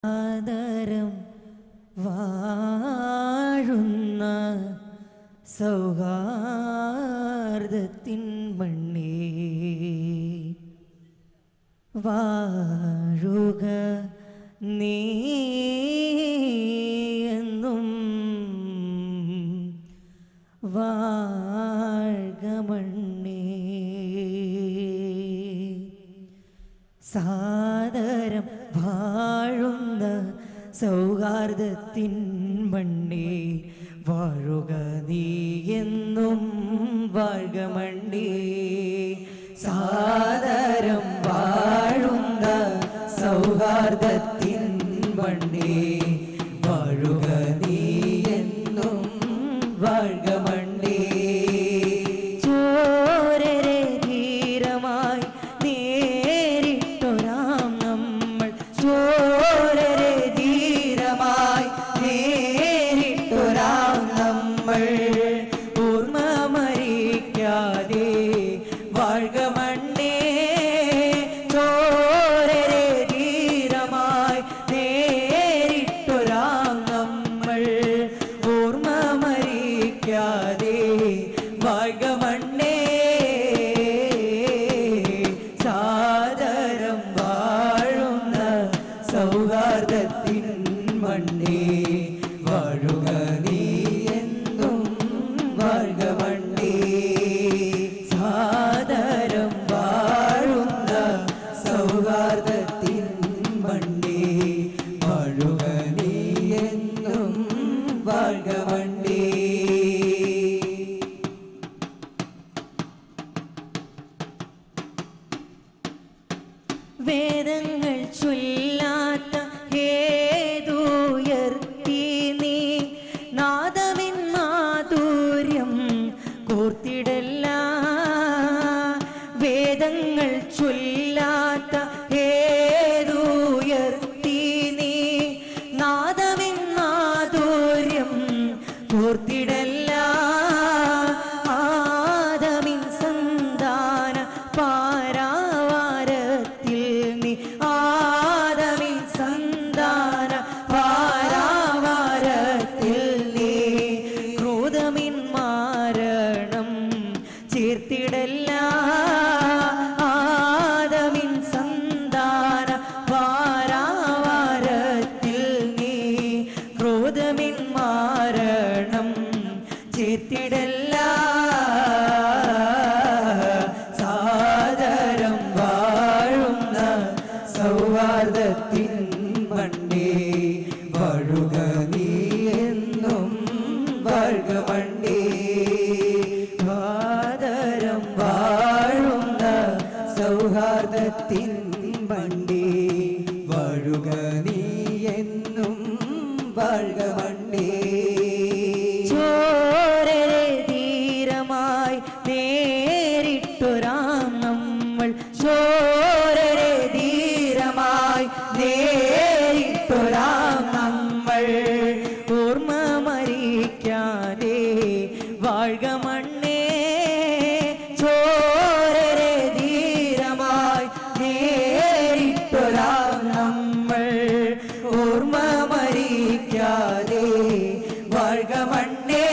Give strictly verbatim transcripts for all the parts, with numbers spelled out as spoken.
ആദരം വാഴുന്ന സൗഹാർദ്ദത്തിൻ മണ്ണേ വാഴുക നീ എന്നും വാഴ്ക മണ്ണേ സാദരം വാഴുന്ന സൗഹാർദ്ദത്തിൻ മണ്ണേ വാഴുക നീ എന്നും വാഴ്ക മണ്ണേ സാദരം വാഴുന്ന സൗഹാർദ്ദത്തിൻ മണ്ണേ വാഴുക നീ എന്നും വാഴ്ക മണ്ണേ ചോരരെ ധീരമായി നേരിട്ടൊരാം നമ്മൾ ചോരരെ ധീരമായി നേരിട്ടൊരാം നമ്മൾ ഓർമ്മ മരിക്കാതെ വാഴ്ക മണ്ണേ ചോരരെ ധീരമായി നേരിട്ടൊരാം നമ്മൾ ഓർമ്മ മരിക്കാതെ വാഴ്ക മണ്ണേ സാദരം വാഴുന്ന സൗഹാർദ്ദത്തിൻ മണ്ണേ വാഴുക നീ എന്നും വാഴ്ക മണ്ണേ സാദരം വാഴുന്ന സൗഹാർദ്ദത്തിൻ മണ്ണേ വാഴുക നീ എന്നും വാഴ്ക മണ്ണേ വേദങ്ങൾ ചൊല്ലാത്ത ഹേതുയർത്തി നീ നാദമിൻ മാധുര്യം കോർത്തിടല്ല വേദങ്ങൾ ചൊല്ലാത്ത ഹേതുയർത്തി നീ നാദമിൻ മാധുര്യം കോർത്തിടല്ല ആദമിൻ സന്താന പാരാവാരത്തിൽ നീ ആദമിൻ സന്താന പാരാവാരത്തിൽ നീ ക്രോധമിൻ മാരണം ചേർത്തിടല്ല ആദമിൻ സന്താന പാരാവാരത്തിൽ നീ ക്രോധമിൻ മാരണം ചേർത്തിടല്ല സാദരം വാഴുന്ന സൗഹാർദ്ദത്തിൻ മണ്ണേ വാഴുക നീ എന്നും വാഴ്ക മണ്ണേ സാദരം വാഴുന്ന സൗഹാർദ്ദത്തിൻ മണ്ണേ വാഴുക നീ എന്നും വാഴ്ക മണ്ണേ ചോരരെ ധീരമായി നേരിട്ടൊരാം നമ്മൾ ചോരരെ ധീരമായി നേരിട്ടൊരാം നമ്മൾ ഓർമ്മ മരിക്കാതെ വാഴ്ക മണ്ണേ ചോരരെ ധീരമായി നേരിട്ടൊരാം നമ്മൾ ഓർമ്മ മരിക്കാതെ വാഴ്ക മണ്ണേ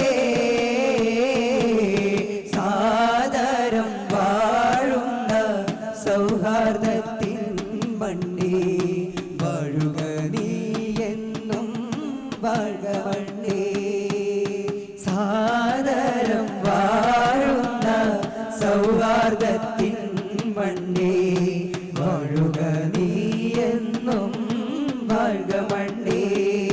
സാദരം വാഴുന്ന സൗഹാർദ്ദത്തിൻ മണ്ണേ വാഴുക നീ എന്നും വാഴ്ക മണ്ണേ സാദരം വാഴുന്ന സൗഹാർദ്ദത്തിൻ മണ്ണേ വാഴുക നീ എന്നും വാഴ്ക മണ്ണേ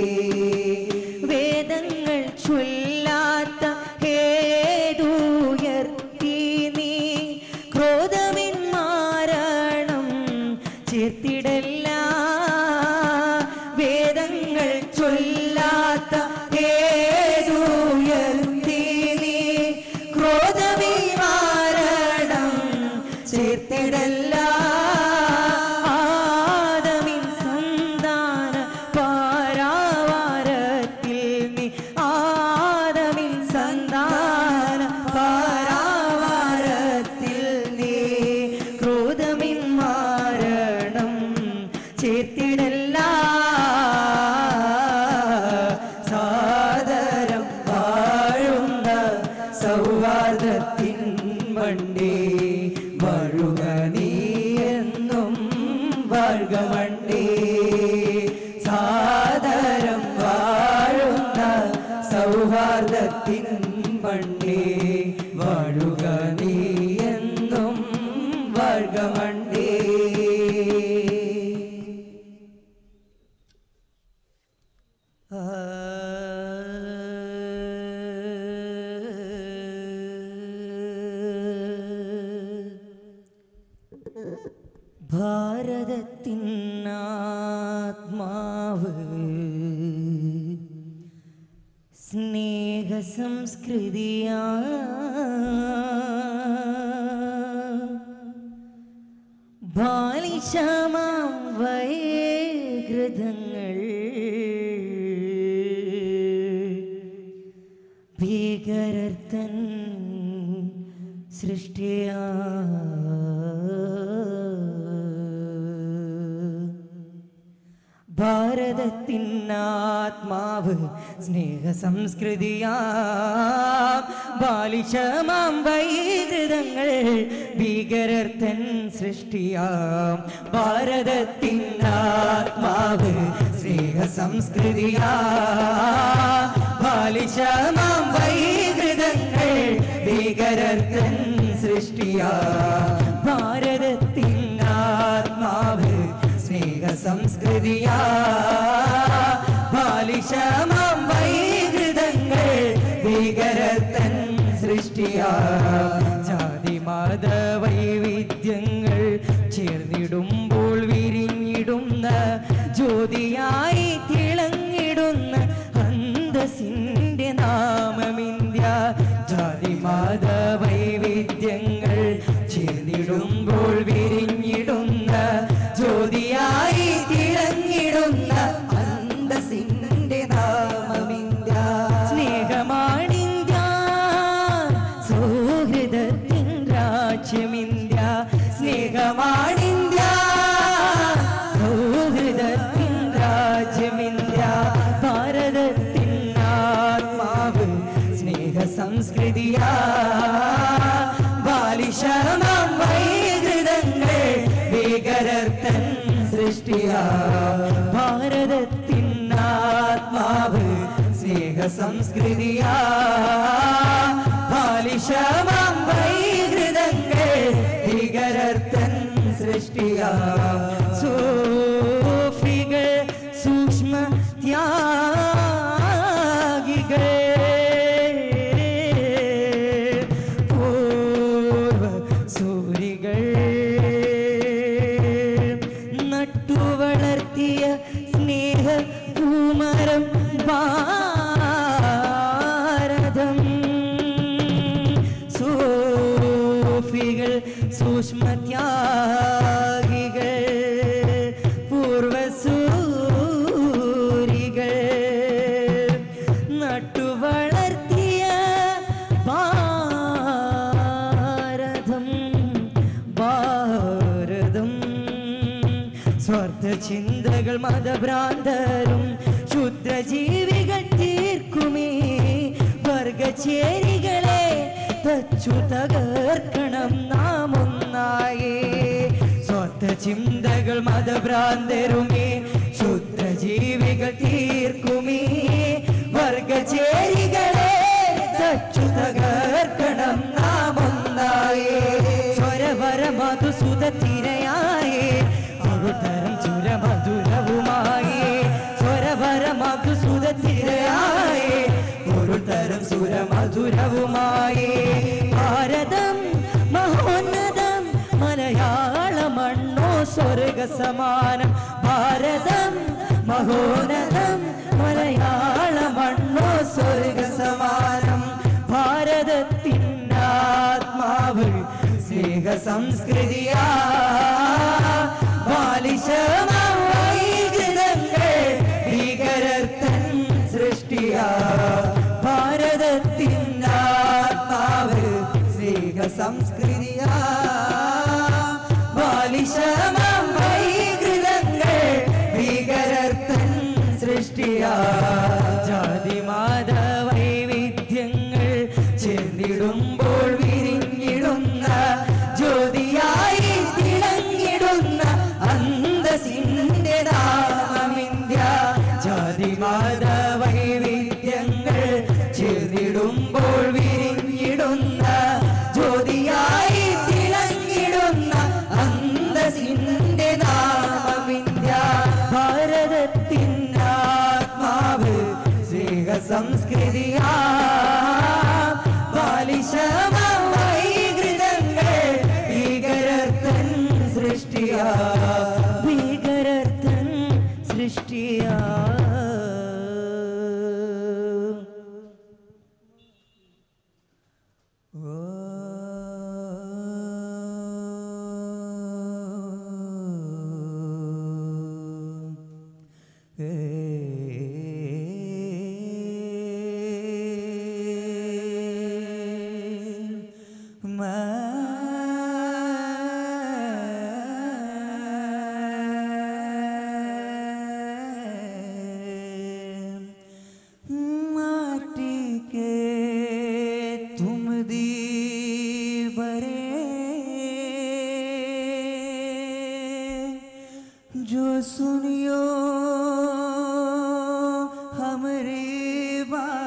വേദങ്ങൾ ചൊല്ലാത്ത ഹേതുയർത്തി നീ ക്രോധമിൻ മാരണം ചേർത്തിടല്ല വേദങ്ങൾ ചൊല്ലാത്ത ഹേതുയർത്തി നീ ക്രോധമിൻ മാരണം ചേർത്തിടല്ല ആദമിൻ സന്താന പാ ഭാരതത്തിൻ ആത്മാവ് സ്നേഹ സംസ്കൃതിയാ ബാലിശമാം വൈകൃതങ്ങൾ ഭീകരർത്തൻ സൃഷ്ടിയാ ഭാരതത്തിൻ ആത്മാവ് സ്നേഹ സംസ്കൃതിയാ ബാലിശമാം വൈകൃതങ്ങൾ ഭീകരർത്തൻ സൃഷ്ടിയാം ഭാരതത്തിൻ ആത്മാവ് സ്നേഹ സംസ്കൃതിയാ ബാലിശമാം വൈകൃതങ്ങൾ ഭീകരർത്തൻ സൃഷ്ടിയാ ഭാരതത്തിൻ ആത്മാവ് സ്നേഹ സംസ്കൃതിയാ ബാലിശമാം വൈകൃതങ്ങൾ ഭീകരർത്തൻ സൃഷ്ടിയാ ജാതി മത വൈവിധ്യങ്ങൾ ചേർന്നിടുമ്പോൾ വിരിഞ്ഞിടുന്ന ജ്യോതിയായി തിളങ്ങിടുന്ന അന്തസ്സിന്റെ നാമമിന്ത്യ ജാതി മത വൈവിധ്യങ്ങൾ ചേർന്നിടുമ്പോൾ വിരിഞ്ഞിടുന്ന ജ്യോതിയായി തിളങ്ങിടുന്ന അന്തസ്സിന്റെ നാമമിന്ത്യ സ്നേഹമാണിന്ത്യ സൗഹൃദത്തിൻ രാജ്യമിന്ത്യ സ്നേഹമാണിന്ത്യ സൗഹൃദത്തിൻ രാജ്യമിന്ത്യ ഭാരതത്തിൻ ആത്മാവ് സ്നേഹ സംസ്കൃതിയാ ബാലിശമാം വൈകൃതങ്ങൾ ഭീകരർത്തൻ സൃഷ്ടിയാ ഭാരതത്തിൻ ആത്മാവ് സ്നേഹ സംസ്കൃതിയാ ബാലിശമാം വൈകൃതങ്ങൾ ഭീകരർത്തൻ സൃഷ്ടിയാ സൂഫികൾ സൂക്ഷ്മ ത്യാഗികൾ പൂർവ സൂരികൾ നട്ടുവളർത്തിയ സ്നേഹ പൂമരം ഭാരതം സൂഫികൾ സൂക്ഷ്മത്യാഗികൾ പൂർവസൂരികൾ നട്ടുവളർത്തിയ ഭാരതം ഭാരതം സ്വാർത്ഥ ചിന്തകൾ മതഭ്രാന്തരും ക്ഷുദ്രജീവികൾ തീർക്കുമേ വർഗചേരികളെ തച്ചു തകർക്കണം നാം ഒന്നായേ സ്വാർത്ഥ ചിന്തകൾ മതഭ്രാന്തരുമേ ക്ഷുദ്രജീവികൾ തീർക്കുമേ വർഗചേരികളെ തച്ചു തകർക്കണം നാം ഒന്നായേ സ്വരവര മധുസുത തിരയായേ തരം സുരമധുരവുമായി സ്വരവര മധുസുത തിരയായേ ഒരു തരം സുരമധുരവുമായി ഭാരതം മഹോന്നതം മലയാള മണ്ണോ സ്വർഗ സമാനം ഭാരതം മഹോന്നതം മലയാള മണ്ണോ സ്വർഗ സമാനം ഭാരതത്തിൻ ആത്മാവ് സ്നേഹ സംസ്കൃതിയാ ബാലിശമാം വൈകൃതങ്ങൾ ഭീകരർത്തൻ സൃഷ്ടിയാ ഭാരതത്തിൻ ആത്മാവ് സ്നേഹ സംസ്കൃതിയാ ബാലിശമാം വൈകൃതങ്ങൾ ഭീകരർത്തൻ സൃഷ്ടിയാ ജാതി മത വൈവിധ്യങ്ങൾ ചേർന്നിടുമ്പോൾ വിരിഞ്ഞിടുന്ന ജ്യോതിയായി തിളങ്ങിടുന്ന അന്തസ്സിന്റെ നാമമിന്ത്യ ജാതി മത വൈവിധ്യങ്ങൾ ചേർന്നിടുമ്പോൾ വിരിഞ്ഞിടുന്ന ജ്യോതിയായി തിളങ്ങിടുന്ന അന്തസ്സിന്റെ നാമമിന്ത്യ ഭാരതത്തിൻ ആത്മാവ് സംസ്കൃതിയാ ബാലിശമാം വൈകൃതങ്ങൾ ഭീകരർത്തൻ സൃഷ്ടിയാ ഭീകരർത്തൻ സൃഷ്ടിയാ जो सुनियो हमरी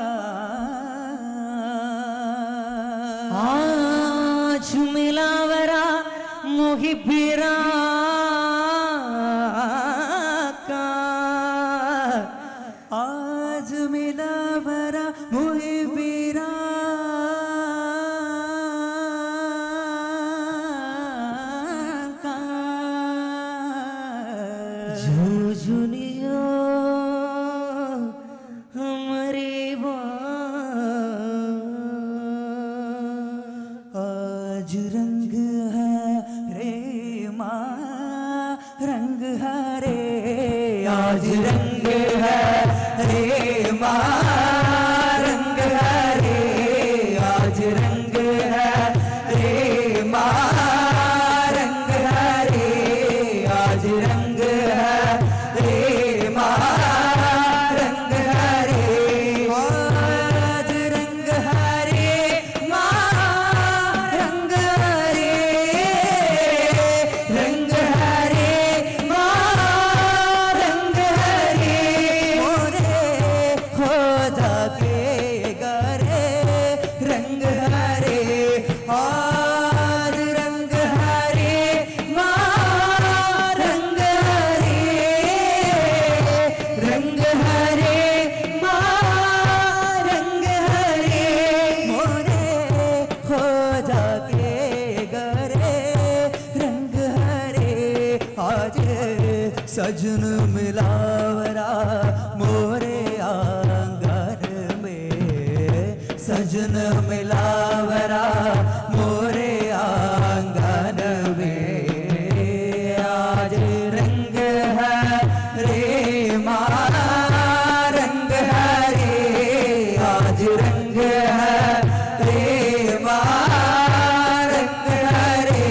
बात आज मिलावरा मुहिबिरा का आज मिलावरा मुहिबिरा जुनिया हमारी बात आज रंग है रे माँ रंग है रे आज रंग है रे माँ रंग है रे आज रंग है रे माँ रंग है रे आज रंग है रे माँ रंग हरे आज रंग हरे माँ रंग हरे रंग हरे माँ रंग हरे मोरे खोदा के गरे रंग हरे आज रंग हरे माँ रंग हरे रंग हरे माँ रंग हरे मोरे खोजा के गरे रंग हरे आज सजन मिलावरा मोरे आंगन में सजन मिलावरा मोरे आंगन में आज रंग है रे माँ रंग हरे आज रंग है रे माँ रंग हरे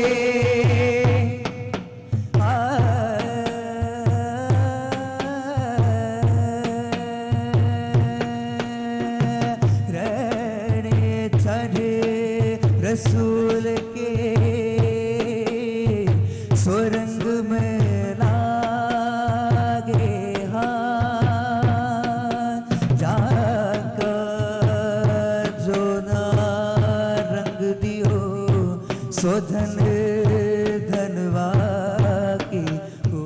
रे चढ़े रसूल के सुरंग में लागे हाथ जाकर जो ना रंग दियो सो धन धनवा की हो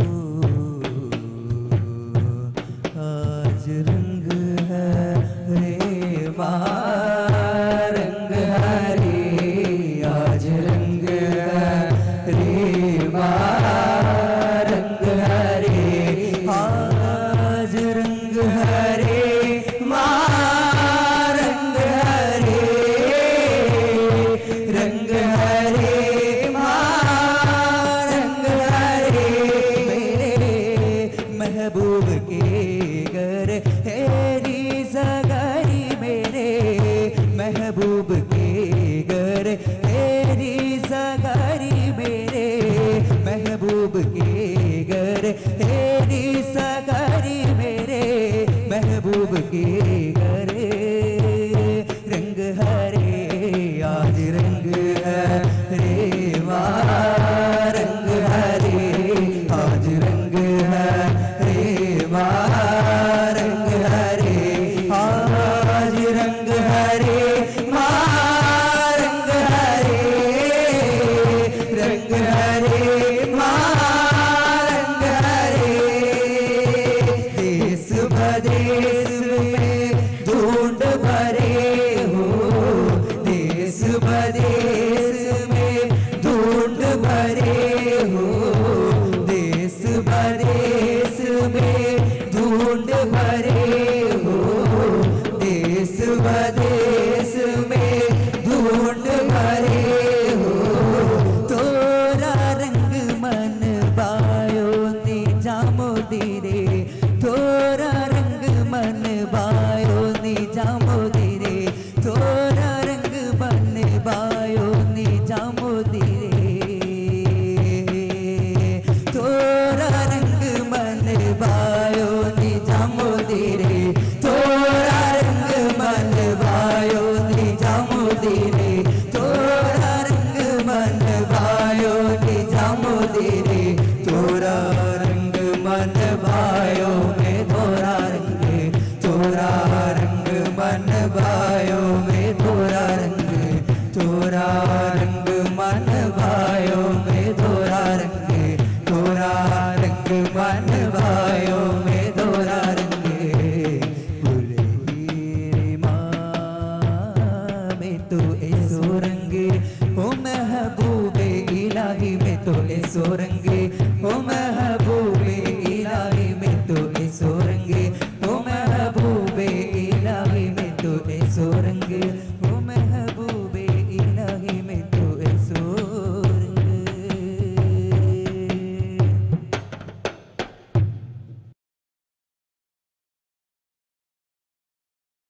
आज रंग है रे माँ रंग हरे आज रंग है रे माँ रंग हरे आज रंग हरे माँ रंग हरे रंग हरे माँ रंग हरे मेरे महबूब के घर हेरी सगाई मेरे महबूब के घर हेरी सगाई मेरे महबूब के घर हेरी सगाई मेरे महबूब के घर रंग हरे आज रंग हरे माँ रंग हरे आज रंग हरे माँ रंग हरे आज रंग हरे माँ रंग हरे रंग हरे माँ रंग हरे देश प्रदेश में है सुरंग